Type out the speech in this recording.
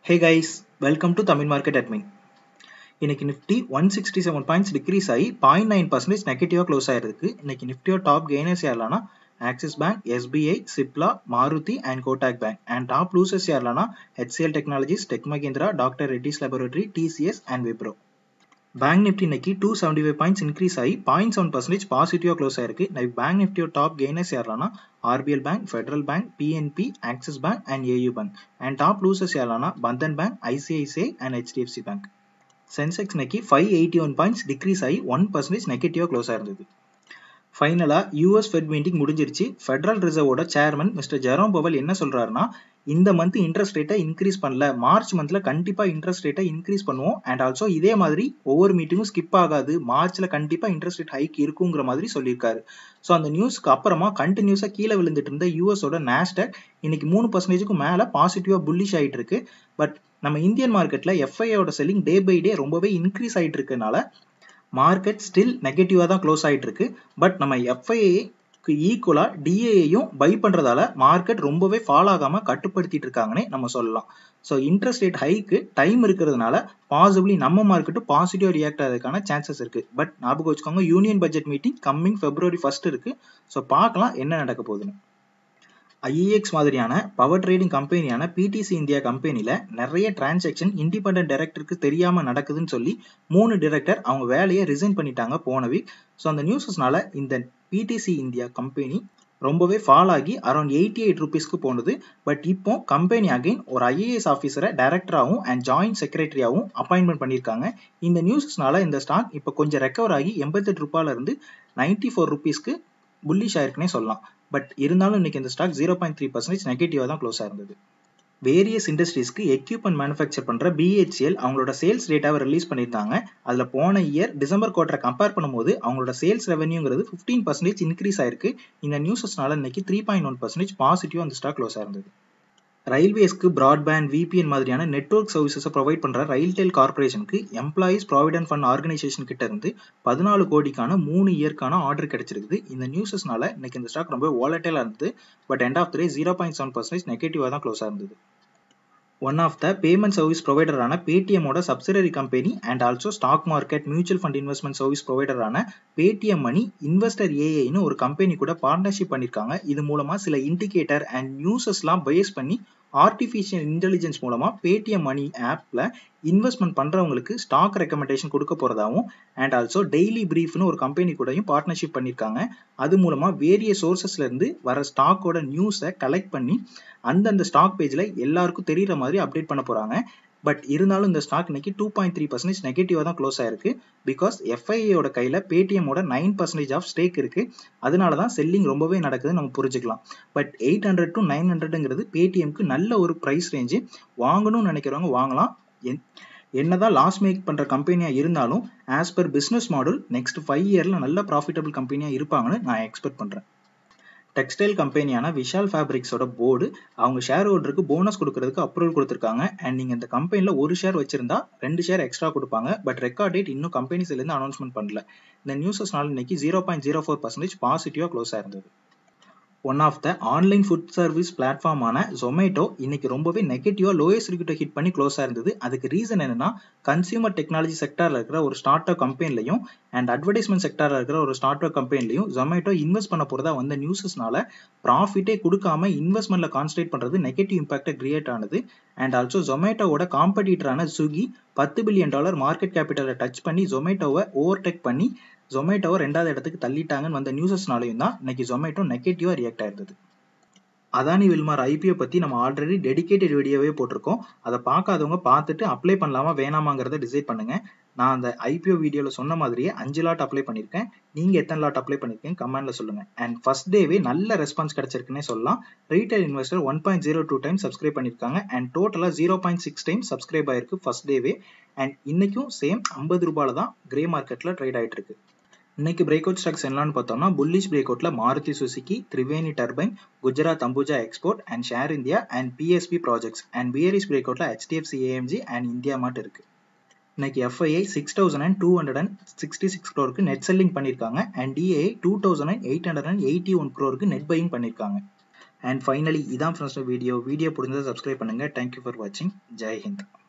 Hey guys, welcome to Tamil Market Admin. இன்னைக்கு Nifty 167 points decrease ஆகி 0.9% நெகட்டிவாக close ஆயிருக்கு. இன்னைக்கு நிஃப்டியோட டாப் கெய்னர்ஸ் யாரெல்லாம்னா Axis bank, SBI, Cipla, Maruti and Kotak bank. And top losers யாரெல்லாம்னா HCL technologies, tech Mahindra, doctor Reddy's laboratory, TCS and Wipro. Bank Nifty இன்னைக்கு 275 points increase ஆகி 0.7% பாசிட்டிவாக க்ளோஸ் ஆயிருக்கு. பேங்க் நிஃப்டியோட டாப் கெய்னர்ஸ் யாரெல்லாம்னா RBL Bank, Federal Bank, PNP, Axis Bank and AU Bank. And top losers யாரெல்லாம்னா Bandhan Bank, ICICI and HDFC Bank. Sensex இன்னைக்கு 581 points decrease ஆகி 1% நெகட்டிவாக க்ளோஸ் ஆயிருந்தது. ஃபைனலாக யூஎஸ் ஃபெட் மீட்டிங் முடிஞ்சிருச்சு. ஃபெடரல் ரிசர்வோட சேர்மன் மிஸ்டர் ஜெரோம் பவல் என்ன சொல்றாருன்னா, இந்த மந்த் இன்ட்ரெஸ்ட் ரேட்டை இன்க்ரீஸ் பண்ணல, மார்ச் மந்த்ல கண்டிப்பா இன்ட்ரெஸ்ட் ரேட்டை இன்க்ரீஸ் பண்ணுவோம். அண்ட் ஆல்சோ இதே மாதிரி ஒவ்வொரு மீட்டிங்கும் ஸ்கிப் ஆகாது, மார்ச்ல கண்டிப்பா இன்ட்ரெஸ்ட் ரேட் ஹைக் இருக்குங்கிற மாதிரி சொல்லியிருக்காரு. ஸோ அந்த நியூஸ்க்கு அப்புறமா கண்டினியூஸா கீழே விழுந்துட்டு இருந்த யூஎஸோட நாஸ்டாக் இன்னைக்கு 3%க்கு மேல பாசிட்டிவா புல்லிஷ் ஆயிட்டு இருக்கு. பட் நம்ம இந்தியன் மார்க்கெட்ல எஃப்ஐயோட செல்லிங் டே பை டே ரொம்பவே இன்க்ரீஸ் ஆயிட்டு இருக்கனால மார்க்கெட் ஸ்டில் நெகட்டிவா தான் க்ளோஸ் ஆயிட்டு இருக்கு. பட் நம்ம எஃப்ஐஏக்கு ஈக்குவலா டிஏயையும் பை பண்றதால மார்க்கெட் ரொம்பவே ஃபால் ஆகாம கட்டுப்படுத்திட்டு இருக்காங்கன்னே நம்ம சொல்லலாம். ஸோ இன்ட்ரெஸ்ட் ரேட் ஹைக்கு டைம் இருக்கிறதுனால பாசிபிளி நம்ம மார்க்கெட்டும் பாசிட்டிவா ரியாக்ட் ஆகிறதுக்கான சான்சஸ் இருக்கு. பட் ஞாபகம் வச்சுக்கோங்க, union budget meeting coming February 1 இருக்கு. ஸோ பார்க்கலாம் என்ன நடக்க போகுதுன்னு. ஐஇஎக்ஸ் மாதிரியான பவர் ட்ரேடிங் கம்பெனியான PTC இந்தியா கம்பெனில நிறைய டிரான்சாக்ஷன் இண்டிபெண்டன்ட் டைரக்டருக்கு தெரியாம நடக்குதுன்னு சொல்லி 3 டைரக்டர் அவங்க வேலையை ரிசைன் பண்ணிட்டாங்க போன வீக். ஸோ அந்த நியூஸஸ்னால இந்த PTC இந்தியா கம்பெனி ரொம்பவே ஃபால் ஆகி அரௌண்ட் 88 ரூபீஸ்க்கு போனது. பட் இப்போ கம்பெனி அகைன் ஒரு IAS ஆஃபீஸரை டைரக்டராகவும் அண்ட் ஜாயிண்ட் செக்ரட்டரியாகவும் அப்பாயின்மெண்ட் பண்ணியிருக்காங்க. இந்த நியூஸஸ்னால இந்த ஸ்டாக் இப்போ கொஞ்சம் ரெக்கவர் ஆகி 88 ரூபாயில இருந்து 94 ரூபீஸ்க்கு புல்லிஷ் ஆயிருக்குன்னே சொல்லலாம். பட் இருந்தாலும் இன்னைக்கு இந்த ஸ்டாக் 0.3% நெகட்டிவா தான் க்ளோஸ் ஆயிருந்தது. வேரியஸ் இண்டஸ்ட்ரீஸ்க்கு எக்யூப்மெண்ட் மேனுஃபேக்சர் பண்ற BHEL அவங்களோட சேல்ஸ் டேட்டாவை ரிலீஸ் பண்ணியிருந்தாங்க. அதுல போன இயர் டிசம்பர் குவார்டரை கம்பேர் பண்ணும்போது அவங்களோட சேல்ஸ் ரெவன்யூங்கிறது 15% இன்க்ரீஸ் ஆயிருக்கு. இந்த நியூஸஸ்னால இன்னைக்கு 3.1% பாசிட்டிவா அந்த ஸ்டாக் க்ளோஸ் ஆயிருந்தது. ரயில்வேஸ்க்கு பிராட்பேண்ட், VPN மாதிரியான நெட்வொர்க் சர்வீசஸை ப்ரொவைட் பண்ற Railtel கார்பரேஷனுக்கு எம்ப்ளாயீஸ் ப்ராவிடென்ட் ஃபண்ட் ஆர்கனைசேஷன் கிட்ட இருந்து 14 கோடிக்கான 3 இயர்க்கான ஆர்டர் கிடைச்சிருக்குது. இந்த நியூஸஸ்னால இன்னைக்கு இந்த ஸ்டாக் ரொம்ப வாலட்டைலா இருந்தது. But end of the day 0.7% நெகட்டிவா தான் க்ளோஸ் ஆயிருந்தது. One of the payment service ப்ரொவைடரான பேடிஎம்மோட subsidiary company and also stock market mutual fund investment service ப்ரொவைடரான Paytm Money InvestorAiன்னு ஒரு கம்பெனி கூட பார்ட்னர்ஷிப் பண்ணியிருக்காங்க. இது மூலமா சில இண்டிகேட்டர் அண்ட் நியூஸஸ்லாம் பேஸ் பண்ணி ஆர்டிஃபிஷியல் இன்டெலிஜென்ஸ் மூலமா Paytm Money ஆப்ல இன்வெஸ்ட்மெண்ட் பண்றவங்களுக்கு ஸ்டாக் ரெக்கமெண்டேஷன் கொடுக்க போறதாவும் அண்ட் ஆல்சோ டெய்லி பிரீஃப்னு ஒரு கம்பெனி கூடயும் பார்ட்னர்ஷிப் பண்ணியிருக்காங்க. அது மூலமா வேரிய சோர்சஸ்ல இருந்து வர ஸ்டாக்கோட நியூஸை கலெக்ட் பண்ணி அந்தந்த ஸ்டாக் பேஜ்ல எல்லாருக்கும் தெரியற மாதிரி அப்டேட் பண்ண போறாங்க. பட் இருந்தாலும் இந்த ஸ்டாக் இன்னைக்கு 2.3% நெகட்டிவா தான் க்ளோஸ் ஆயிருக்கு. பிகாஸ் எஃப்ஐஏயோட கையில பேடிஎம்மோட 9% ஆஃப் ஸ்டேக் இருக்கு. அதனால தான் செல்லிங் ரொம்பவே நடக்குதுன்னு நம்ம புரிஞ்சுக்கலாம். பட் 800 to 900ங்கிறது பேடிஎம்க்கு நல்ல ஒரு பிரைஸ் ரேஞ்சு. வாங்கணும்னு நினைக்கிறவங்க வாங்கலாம். என்னதான் லாஸ் மேக் பண்ற கம்பெனியா இருந்தாலும் as per business model next 5 இயர்ல நல்ல ப்ராஃபிட்டபிள் கம்பெனியா இருப்பாங்கன்னு நான் எக்ஸ்பெக்ட் பண்றேன். டெக்ஸ்டைல் கம்பெனியான விஷால் ஃபேப்ரிக்ஸோட போர்டு அவங்க ஷேர் ஹோல்டருக்கு போனஸ் கொடுக்கறதுக்கு அப்ரூவல் கொடுத்துருக்காங்க. அண்ட் நீங்க இந்த கம்பெனில ஒரு ஷேர் வச்சிருந்தா 2 ஷேர் எக்ஸ்ட்ரா கொடுப்பாங்க. பட் ரெக்கார்ட் டேட் இன்னும் கம்பெனிஸ்ல இருந்து அனௌன்ஸ்மெண்ட் பண்ணல. இந்த நியூஸஸ்னால இன்னைக்கு 0.04% பாசிட்டிவா க்ளோஸ் ஆயிருந்தது. One of the online food service பிளாட்ஃபார்மான Zomato இன்னைக்கு ரொம்பவே நெகட்டிவா லோயஸ்ட் சர்க்யூட்டை ஹிட் பண்ணி க்ளோஸ் ஆயிருந்தது. அதுக்கு ரீசன் என்னன்னா, கன்சியூமர் டெக்னாலஜி செக்டார்ல இருக்கிற ஒரு ஸ்டார்ட் அப் கம்பெனிலையும் அண்ட் அட்வர்டைஸ்மெண்ட் செக்டார்ல இருக்கிற ஒரு ஸ்டார்ட் அப் கம்பெனிலையும் Zomato இன்வெஸ்ட் பண்ண போறதா வந்த நியூஸஸ்னால ப்ராஃபிட்டே கொடுக்காம இன்வெஸ்ட்மெண்ட்ல கான்சன்ட்ரேட் பண்றது நெகட்டிவ் இம்பாக்டை கிரியேட் ஆனது. அண்ட் ஆல்சோ Zomatoவோட காம்படிட்டரான Swiggy $10 பில்லியன் மார்க்கெட் கேபிட்டலை டச் பண்ணி Zomatoவை ஓவர்டேக் பண்ணி Zomatoவை 2வது இடத்துக்கு தள்ளிட்டாங்கன்னு வந்த நியூஸஸ்னாலையும் தான் இன்னைக்கு Zomato நெகட்டிவா ரியாக்ட் ஆயிருந்தது. அதானி wilmar IPO பத்தி நம்ம ஆல்ரெடி டெடிகேட்டட் வீடியோவே போட்டிருக்கோம். அதை பார்க்காதவங்க பார்த்துட்டு அப்ளை பண்ணலாமா வேணாமாங்கிறத டிசைட் பண்ணுங்க. நான் அந்த IPO வீடியோல சொன்ன மாதிரியே 5 லாட் அப்ளை பண்ணிருக்கேன். நீங்க எத்தனை லாட் அப்ளை பண்ணிருக்கீங்க கமெண்ட்ல சொல்லுங்க. அண்ட் ஃபர்ஸ்ட் டேவே நல்ல ரெஸ்பான்ஸ் கிடைச்சிருக்குன்னே சொல்லலாம். ரீட்டைல் இன்வெஸ்டர் 1.02 டைம்ஸ் சப்ஸ்கிரைப் பண்ணிருக்காங்க. அண்ட் டோட்டலா 0.6 டைம்ஸ் சப்ஸ்கிரைப் ஆயிருக்கு ஃபர்ஸ்ட் டேவே. அண்ட் இன்னைக்கும் சேம் 50 ரூபாயில தான் கிரே மார்க்கெட்ல ட்ரேட் ஆயிட்டு இருக்கு. இன்னைக்கு பிரேக் அவுட் ஸ்டாக்ஸ் என்னன்னு பார்த்தோம்னா, புல்லிஷ் பிரேக் அவுட்ல Maruti Suzuki, Triveni turbine, Gujarat Ambuja export and share India and PSP projects. And bearish break அவுட்ல HDFC AMG and India mart இருக்கு. இன்னைக்கு FII 6,266 crore நெட் செல்லிங் பண்ணிருக்காங்க. அண்ட் DAI 2,881 crore நெட் பையிங் பண்ணிருக்காங்க. அண்ட் ஃபைனலி இதான் ஃப்ரெண்ட்ஸ் வீடியோ பிடிச்சதை subscribe பண்ணுங்கள். தேங்க்யூ ஃபார் வாட்சிங். ஜெய் ஹிந்த்.